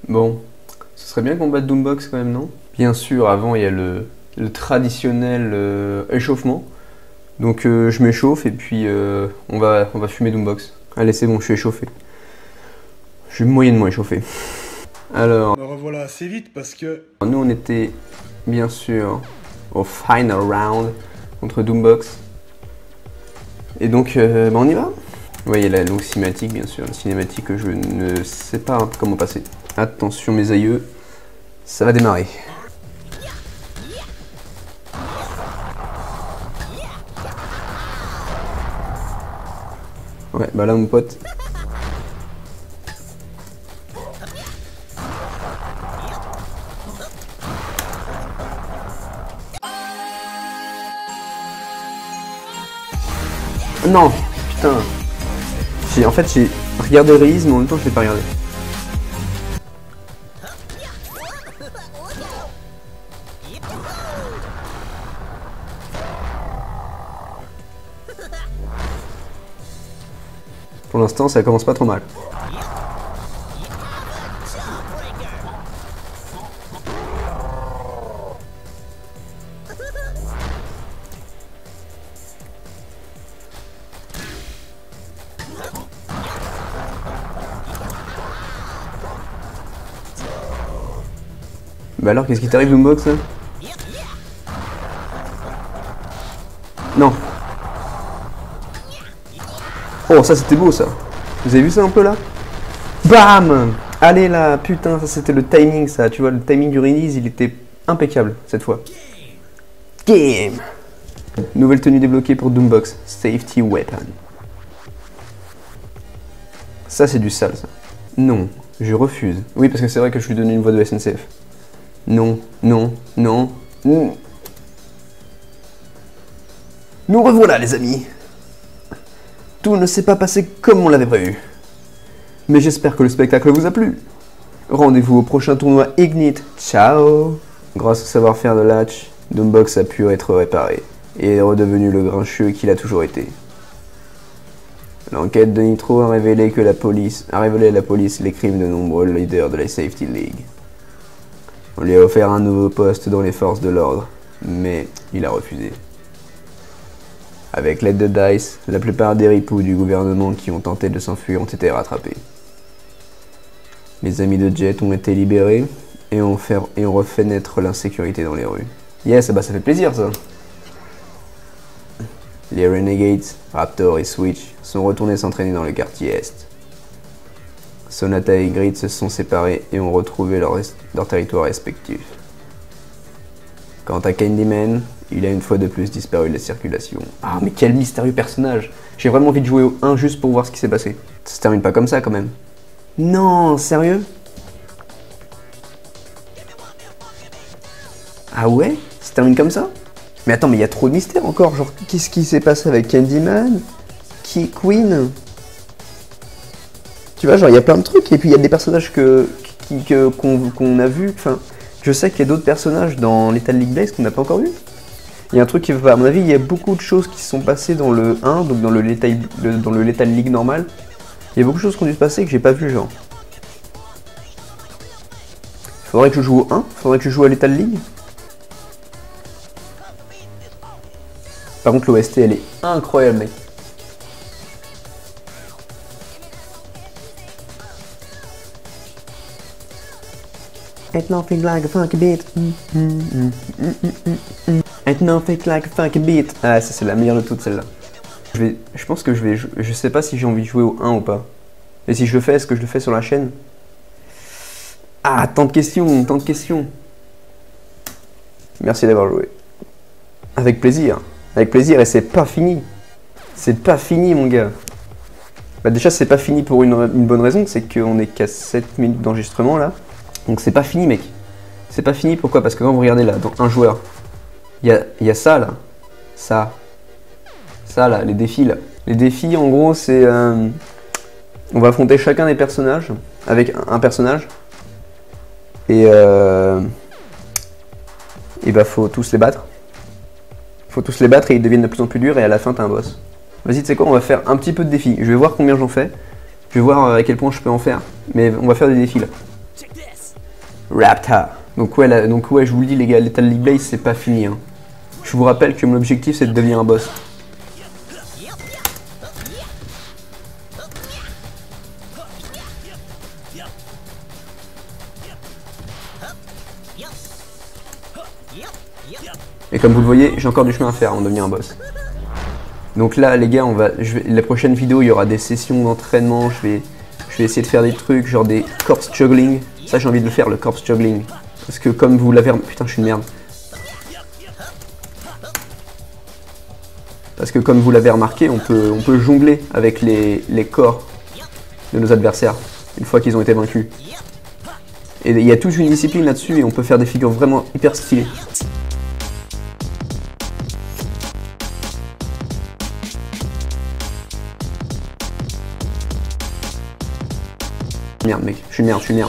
Bon, ce serait bien qu'on batte Doombox quand même, non? Bien sûr, avant il y a le traditionnel échauffement. Donc je m'échauffe et puis on va fumer Doombox. Allez, c'est bon, je suis échauffé. Je suis moyennement échauffé. Alors, Me revoilà assez vite parce que... nous on était bien sûr au final round contre Doombox. Et donc, on y va. Vous voyez la longue cinématique, bien sûr, une cinématique que je ne sais pas comment passer. Attention mes aïeux, ça va démarrer. Ouais, bah là mon pote. Non, putain. En fait j'ai regardé Reese mais en même temps je l'ai pas regardé. Pour l'instant ça commence pas trop mal. Bah alors qu'est-ce qui t'arrive Doombox là? Non. Oh ça c'était beau ça. Vous avez vu ça un peu là? Bam! Allez là, putain, ça c'était le timing ça, tu vois, le timing du release il était impeccable cette fois. Game! Nouvelle tenue débloquée pour Doombox, Safety Weapon. Ça c'est du sale ça. Non, je refuse. Oui parce que c'est vrai que je lui donnais une voix de SNCF. Non, non, non. Nous revoilà les amis. Tout ne s'est pas passé comme on l'avait prévu. Mais j'espère que le spectacle vous a plu. Rendez-vous au prochain tournoi Ignite. Ciao. Grâce au savoir-faire de Latch, Doombox a pu être réparé et est redevenu le grincheux qu'il a toujours été. L'enquête de Nitro a révélé à la police les crimes de nombreux leaders de la Safety League. On lui a offert un nouveau poste dans les forces de l'ordre, mais il a refusé. Avec l'aide de DICE, la plupart des ripoux du gouvernement qui ont tenté de s'enfuir ont été rattrapés. Les amis de Jet ont été libérés et ont refait naître l'insécurité dans les rues. Yes, bah ça fait plaisir ça. Les Renegades, Raptor et Switch sont retournés s'entraîner dans le quartier Est. Sonata et Grid se sont séparés et ont retrouvé leur territoire respectif. Quant à Candyman, il a une fois de plus disparu de la circulation. Ah mais quel mystérieux personnage! J'ai vraiment envie de jouer au 1 juste pour voir ce qui s'est passé. Ça se termine pas comme ça quand même. Non, sérieux? Ah ouais? Ça se termine comme ça? Mais attends, mais il y a trop de mystères encore, genre qu'est-ce qui s'est passé avec Candyman? Queen? Tu vois, genre il y a plein de trucs, et puis il y a des personnages qu'on a vus, enfin, je sais qu'il y a d'autres personnages dans Lethal League Blaze qu'on n'a pas encore vu. Il y a un truc qui va, à mon avis, il y a beaucoup de choses qui se sont passées dans le 1, donc dans le Lethal League normal. Il y a beaucoup de choses qui ont dû se passer que j'ai pas vu, genre. Faudrait que je joue au 1, faudrait que je joue à Lethal League. Par contre, l'OST, elle est incroyable, mec. Ain't nothing like a funky beat. Ain't nothing like a funky beat. Ah, ça c'est la meilleure de toutes celle-là. Je pense que je sais pas si j'ai envie de jouer au 1 ou pas. Et si je le fais, est-ce que je le fais sur la chaîne? Ah, tant de questions, tant de questions. Merci d'avoir joué. Avec plaisir. Avec plaisir, et c'est pas fini. C'est pas fini, mon gars. Bah déjà, c'est pas fini pour une bonne raison, c'est qu'on est qu'à 7 minutes d'enregistrement, là. Donc c'est pas fini, mec. C'est pas fini, pourquoi? Parce que quand vous regardez, là, dans un joueur, il y a ça, là. Ça, là, les défis, là. Les défis, en gros, c'est... on va affronter chacun des personnages, avec un personnage. Et bah, faut tous les battre. Faut tous les battre et ils deviennent de plus en plus durs et à la fin t'as un boss. Vas-y, tu sais quoi, on va faire un petit peu de défis. Je vais voir combien j'en fais. Je vais voir à quel point je peux en faire. Mais on va faire des défis là. Raptor. Donc ouais, je vous le dis les gars, Lethal League Blaze c'est pas fini. Hein. Je vous rappelle que mon objectif c'est de devenir un boss. Et comme vous le voyez, j'ai encore du chemin à faire avant de devenir un boss. Donc là les gars, la prochaine vidéo il y aura des sessions d'entraînement, je vais essayer de faire des trucs genre des corpse juggling. Ça j'ai envie de le faire, le corpse juggling. Parce que comme vous l'avez... Putain, je suis une merde. Parce que comme vous l'avez remarqué, on peut jongler avec les corps de nos adversaires, une fois qu'ils ont été vaincus. Et il y a toute une discipline là-dessus et on peut faire des figures vraiment hyper stylées. Merde mec, je suis une merde, je suis une merde.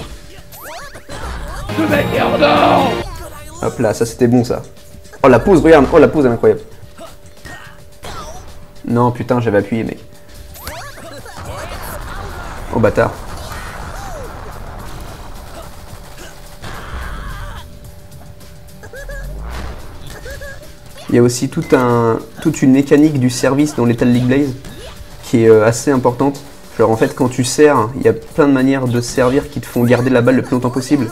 Hop là, ça c'était bon ça. Oh la pose, regarde, oh la pose elle est incroyable. Non putain, j'avais appuyé mec. Oh bâtard. Il y a aussi toute une mécanique du service dans Lethal League Blaze qui est assez importante. Genre en fait quand tu sers, il y a plein de manières de servir qui te font garder la balle le plus longtemps possible.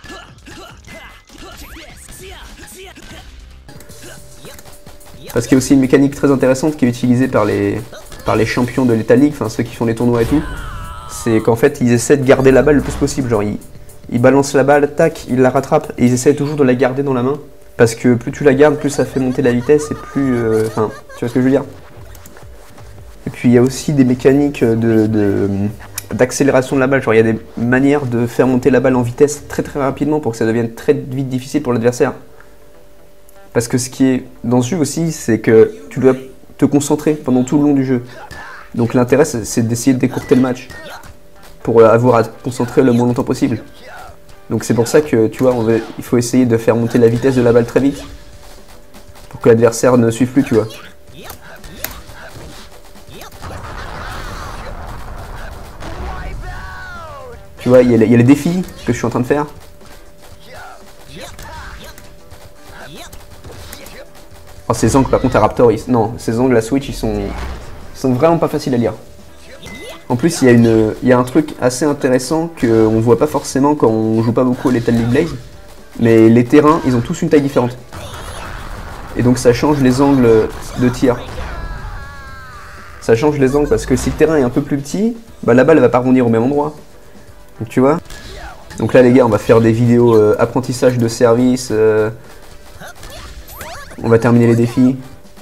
Parce qu'il y a aussi une mécanique très intéressante qui est utilisée par les champions de Lethal League, enfin ceux qui font les tournois et tout. C'est qu'en fait ils essaient de garder la balle le plus possible. Genre ils balancent la balle, tac, ils la rattrapent et ils essaient toujours de la garder dans la main. Parce que plus tu la gardes, plus ça fait monter la vitesse et plus... Enfin, tu vois ce que je veux dire? Et puis il y a aussi des mécaniques d'accélération de la balle. Genre il y a des manières de faire monter la balle en vitesse très très rapidement pour que ça devienne très vite difficile pour l'adversaire. Parce que ce qui est dans ce jeu aussi, c'est que tu dois te concentrer pendant tout le long du jeu. Donc l'intérêt c'est d'essayer de décourter le match pour avoir à te concentrer le moins longtemps possible. Donc c'est pour ça que tu vois, il faut essayer de faire monter la vitesse de la balle très vite pour que l'adversaire ne suive plus, tu vois. Tu vois, il y a les défis que je suis en train de faire. Oh, ces angles par contre à Raptor, non, ces angles à Switch ils sont vraiment pas faciles à lire. En plus il y a un truc assez intéressant qu'on voit pas forcément quand on joue pas beaucoup à Lethal League Blaze. Mais les terrains ils ont tous une taille différente. Et donc ça change les angles de tir. Ça change les angles parce que si le terrain est un peu plus petit, bah la balle elle va pas rebondir au même endroit. Donc tu vois. Donc là les gars on va faire des vidéos apprentissage de service. On va terminer les défis.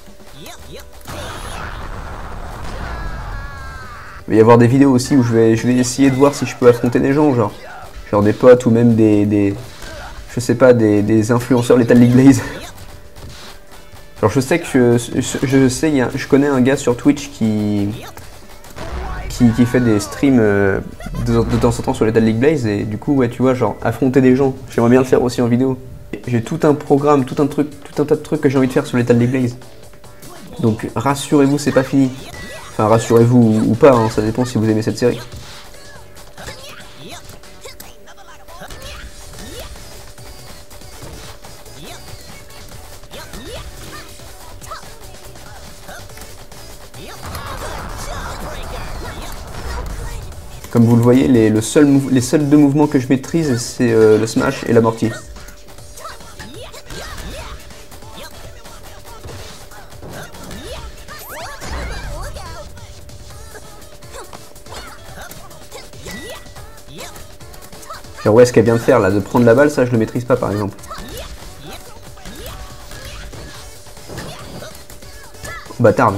Il va y avoir des vidéos aussi où je vais essayer de voir si je peux affronter des gens, genre des potes ou même je sais pas, des influenceurs Lethal League Blaze. Genre je sais que je connais un gars sur Twitch qui fait des streams de temps en temps sur Lethal League Blaze et du coup ouais tu vois genre affronter des gens, j'aimerais bien le faire aussi en vidéo. J'ai tout un programme, tout un tas de trucs que j'ai envie de faire sur Lethal League Blaze. Donc rassurez-vous, c'est pas fini. Enfin rassurez-vous ou pas, hein, ça dépend si vous aimez cette série. Comme vous le voyez, les seuls deux mouvements que je maîtrise, c'est le smash et l'amorti. Genre ouais, ce qu'elle vient de faire là, de prendre la balle, ça je le maîtrise pas par exemple. Bâtard.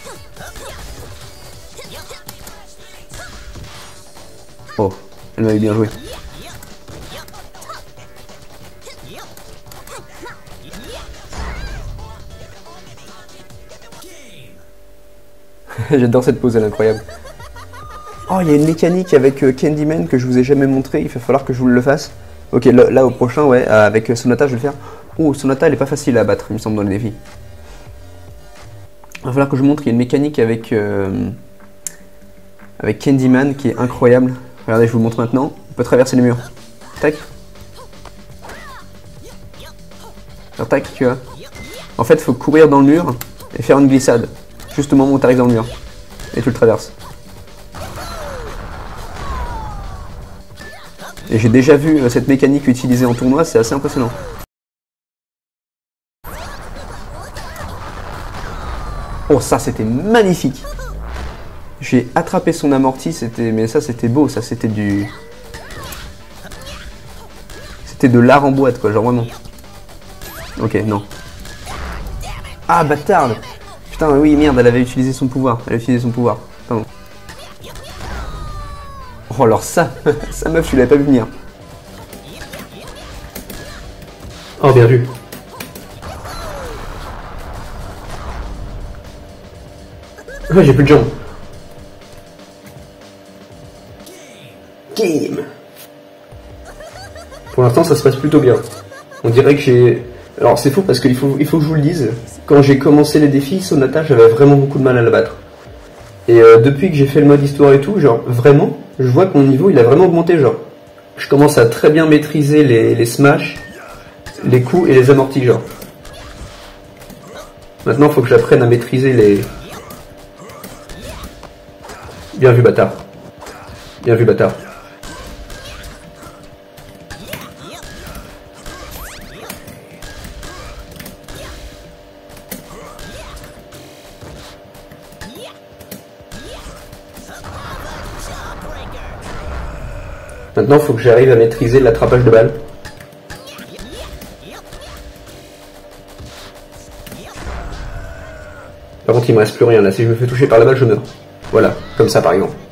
Oh, elle m'avait bien joué. J'adore cette pose, elle est incroyable. Oh, il y a une mécanique avec Candyman que je vous ai jamais montré, il va falloir que je vous le fasse. Ok, là au prochain, ouais, avec Sonata, je vais le faire. Oh, Sonata, elle est pas facile à battre, il me semble, dans les défis. Il va falloir que je vous montre, il y a une mécanique avec Candyman qui est incroyable. Regardez, je vous le montre maintenant. On peut traverser les murs. Tac. Genre tac, tu vois. En fait, faut courir dans le mur et faire une glissade. Juste au moment où tu arrives dans le mur. Et tu le traverses. Et j'ai déjà vu cette mécanique utilisée en tournoi, c'est assez impressionnant. Oh, ça c'était magnifique! J'ai attrapé son amorti, mais ça c'était beau, ça c'était du... C'était de l'art en boîte quoi, genre vraiment. Ok, non. Ah, bâtarde! Putain, oui, merde, elle avait utilisé son pouvoir. Elle a utilisé son pouvoir. Pardon. Oh, alors ça, ça meuf, tu l'avais pas vu venir. Oh, bien vu. Ah, j'ai plus de jambes. Game. Pour l'instant, ça se passe plutôt bien. On dirait que j'ai... Alors, c'est faux parce qu'il faut que je vous le dise. Quand j'ai commencé les défis, Sonata, j'avais vraiment beaucoup de mal à la battre. Et depuis que j'ai fait le mode histoire et tout, genre, vraiment, je vois que mon niveau, il a vraiment augmenté, genre. Je commence à très bien maîtriser les smash, les coups et les amortis, genre. Maintenant, il faut que j'apprenne à maîtriser les... Bien vu, bâtard. Bien vu, bâtard. Maintenant, il faut que j'arrive à maîtriser l'attrapage de balles. Par contre, il me reste plus rien là. Si je me fais toucher par la balle, je meurs. Voilà, comme ça par exemple.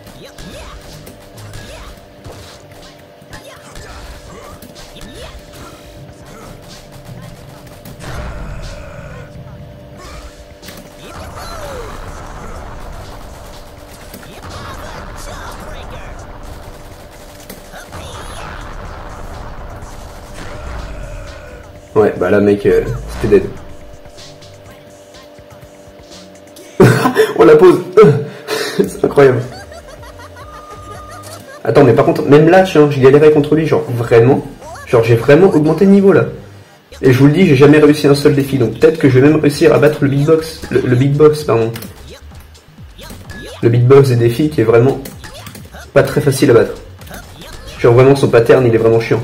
Ouais, bah là, mec, c'était dead. Oh, la pause. C'est incroyable. Attends, mais par contre, même là, tiens, je galérais contre lui, genre, vraiment. Genre, j'ai vraiment augmenté le niveau, là. Et je vous le dis, j'ai jamais réussi un seul défi, donc peut-être que je vais même réussir à battre le big box. Le big boss, pardon. Le big boss des défis qui est vraiment pas très facile à battre. Genre, vraiment, son pattern, il est vraiment chiant.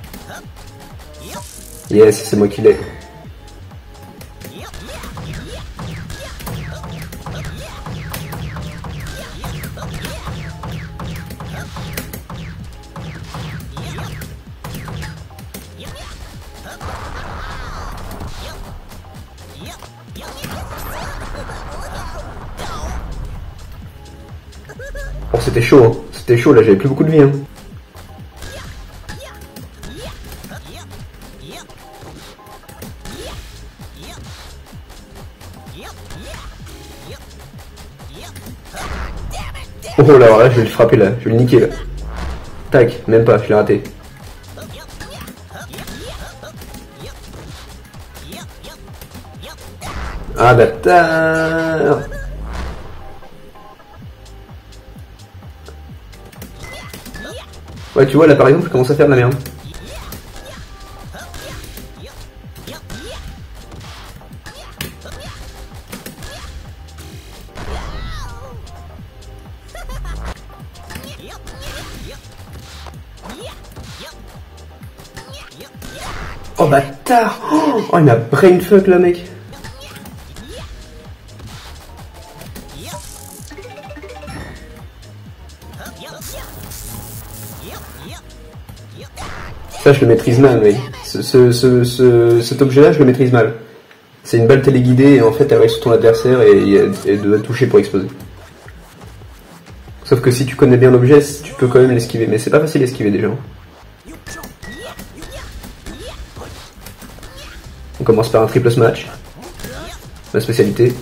Yes, c'est moi qui l'ai. Oh, c'était chaud, hein. C'était chaud, là, j'avais plus beaucoup de vie, hein. Oh là, là, je vais le frapper, là. Je vais le niquer, là. Tac, même pas, je l'ai raté. Ah, bâtard! Ouais, tu vois, là, par exemple, je commence à faire de la merde. Oh, bâtard! Oh, il m'a brainfuck, là, mec. Ça, je le maîtrise mal, oui. Cet objet-là, je le maîtrise mal. C'est une balle téléguidée et en fait, elle arrive sur ton adversaire et doit toucher pour exploser. Sauf que si tu connais bien l'objet, tu peux quand même l'esquiver. Mais c'est pas facile d'esquiver déjà. On commence par un triple smash. Ma spécialité.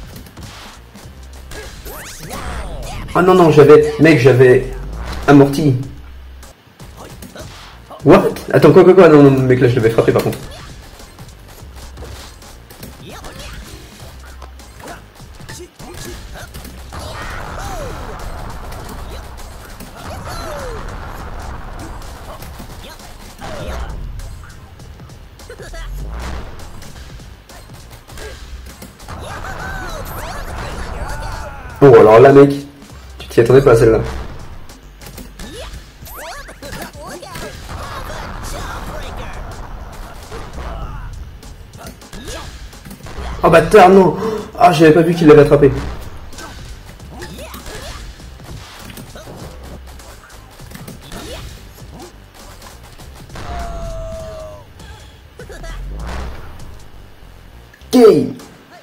Ah non, non, j'avais amorti. What? Attends, quoi? Non, mec, là, je devais frapper par contre. Oh, alors là, mec, tu t'y attendais pas à celle-là. Oh bâtard, non! Ah, j'avais pas vu qu'il l'avait attrapé. Game!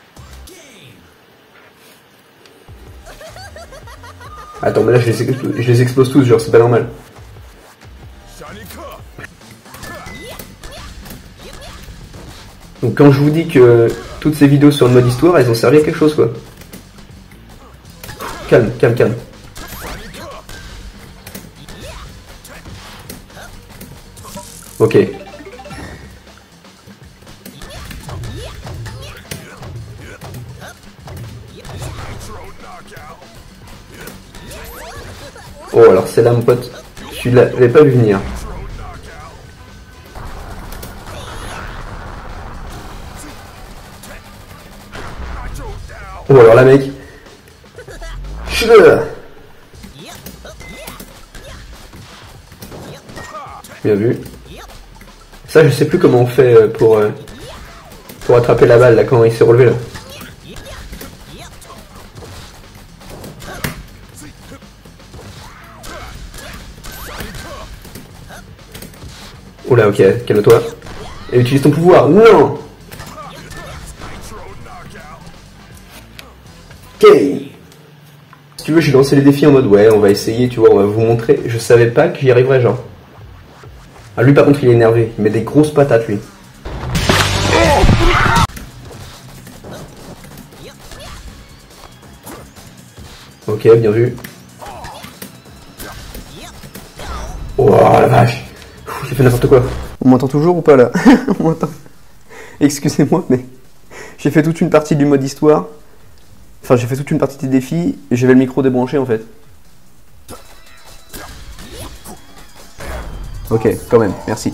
Attends, mais là je les explose tous, genre c'est pas normal. Donc quand je vous dis que toutes ces vidéos sur le mode histoire, elles ont servi à quelque chose quoi. Calme, calme, calme. Ok. Oh alors c'est là mon pote, je l'avais pas vu venir. Oh alors là mec. Bien vu. Ça je sais plus comment on fait pour attraper la balle là quand il s'est relevé là. Oh là ok, calme-toi. Et utilise ton pouvoir. Non. Ok. Si tu veux, j'ai lancé les défis en mode ouais, on va essayer, tu vois, on va vous montrer. Je savais pas que j'y arriverais, genre. Ah, lui par contre, il est énervé. Il met des grosses patates, lui. Ok, bien vu. Oh la vache. J'ai fait n'importe quoi. On m'entend toujours ou pas là? On m'entend. Excusez-moi, mais j'ai fait toute une partie du mode histoire. Enfin, j'ai fait toute une partie des défis et j'avais le micro débranché en fait. Ok, quand même, merci.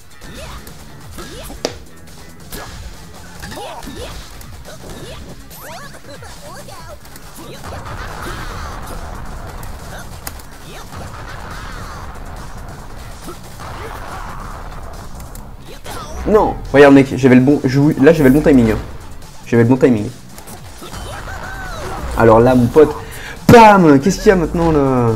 Non, regarde mec, j'avais le bon, là j'avais le bon timing. Hein. J'avais le bon timing. Alors là mon pote, bam, qu'est-ce qu'il y a maintenant là?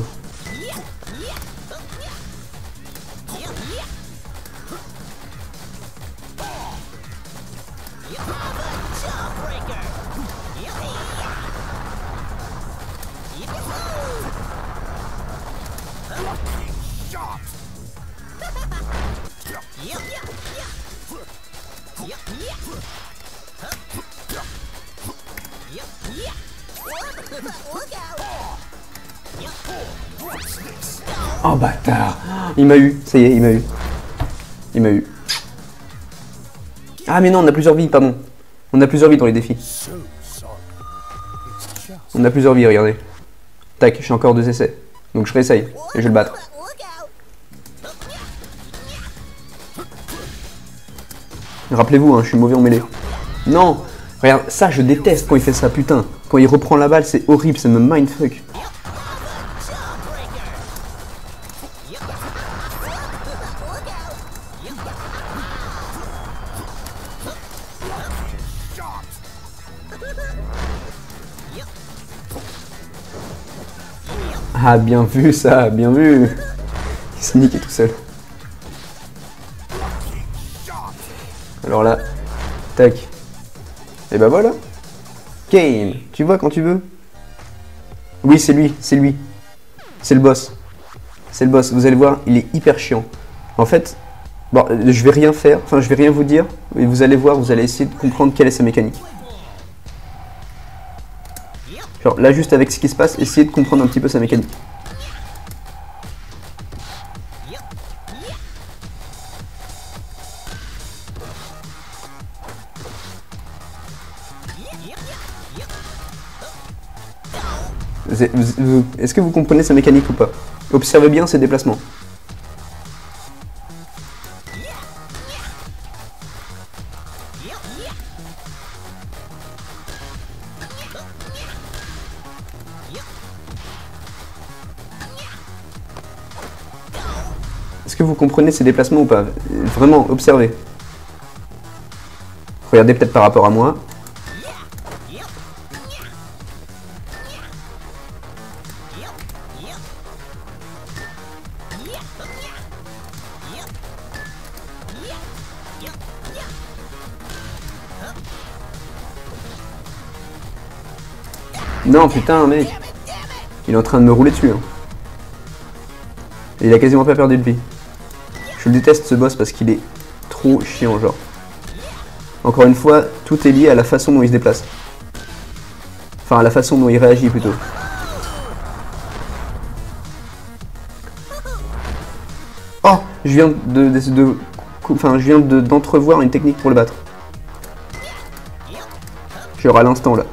Oh bâtard, il m'a eu, ça y est, il m'a eu. Il m'a eu. Ah mais non, on a plusieurs vies, pardon. On a plusieurs vies dans les défis. On a plusieurs vies, regardez. Tac, j'ai encore 2 essais. Donc je réessaye et je vais le battre. Rappelez-vous, hein, je suis mauvais en mêlée. Non, regarde, ça je déteste quand il fait ça, putain. Quand il reprend la balle, c'est horrible, ça me mindfuck. Ah, bien vu ça, bien vu. Il s'est niqué tout seul. Alors là, tac. Et bah voilà. Game. Tu vois quand tu veux. Oui, c'est lui, c'est lui. C'est le boss. C'est le boss. Vous allez voir, il est hyper chiant. En fait, bon, je vais rien faire. Enfin, je vais rien vous dire. Et vous allez voir, vous allez essayer de comprendre quelle est sa mécanique. Genre là, juste avec ce qui se passe, essayez de comprendre un petit peu sa mécanique. Est-ce que vous comprenez sa mécanique ou pas? Observez bien ses déplacements. Est-ce que vous comprenez ces déplacements ou pas? Vraiment, observez. Regardez peut-être par rapport à moi. Non, putain, mec. Il est en train de me rouler dessus. Hein. Et il a quasiment pas perdu de vie. Je le déteste ce boss parce qu'il est trop chiant, genre. Encore une fois, tout est lié à la façon dont il se déplace. Enfin, à la façon dont il réagit plutôt. Oh, je viens d'entrevoir une technique pour le battre. Genre à l'instant là.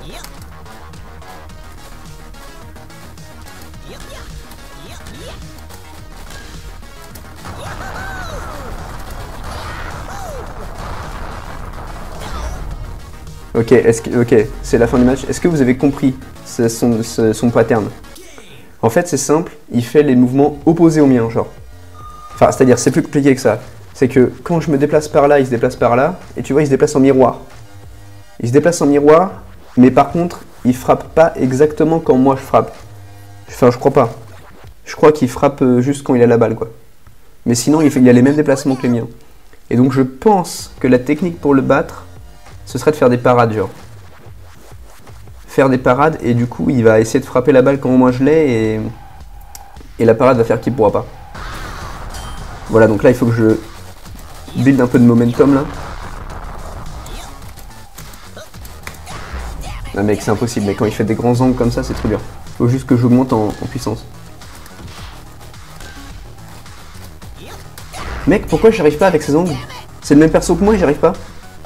Ok, c'est la fin du match. Est-ce que vous avez compris son pattern? En fait, c'est simple, il fait les mouvements opposés aux miens, genre. Enfin, c'est-à-dire, c'est plus compliqué que ça. C'est que quand je me déplace par là, il se déplace par là, et tu vois, il se déplace en miroir. Il se déplace en miroir, mais par contre, il frappe pas exactement quand moi je frappe. Enfin, je crois pas. Je crois qu'il frappe juste quand il a la balle, quoi. Mais sinon, il a les mêmes déplacements que les miens. Et donc, je pense que la technique pour le battre, ce serait de faire des parades, genre. Faire des parades, et du coup, il va essayer de frapper la balle quand moi je l'ai, et la parade va faire qu'il pourra pas. Voilà, donc là, il faut que je build un peu de momentum, là. Ah, mec, c'est impossible, mais quand il fait des grands angles comme ça, c'est trop dur. Faut juste que j'augmente en puissance. Mec, pourquoi j'y arrive pas avec ces angles? C'est le même perso que moi et j'y arrive pas.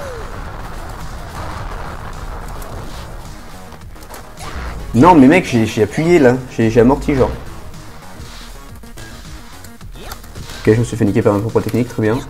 Non mais mec, j'ai appuyé là, j'ai amorti genre. Ok, je me suis fait niquer par ma propre technique, très bien.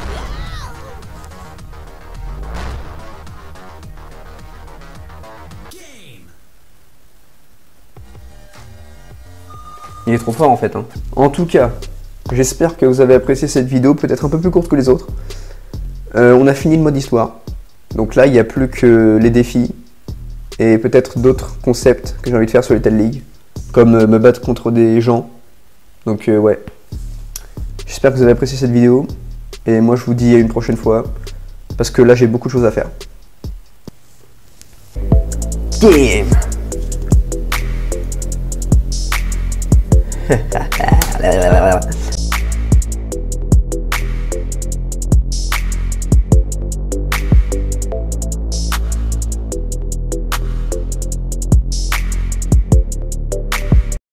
Il est trop fort en fait. Hein. En tout cas, j'espère que vous avez apprécié cette vidéo, peut-être un peu plus courte que les autres. On a fini le mode histoire. Donc là, il n'y a plus que les défis. Et peut-être d'autres concepts que j'ai envie de faire sur Little League. Comme me battre contre des gens. Donc ouais. J'espère que vous avez apprécié cette vidéo. Et moi je vous dis à une prochaine fois. Parce que là j'ai beaucoup de choses à faire. Game.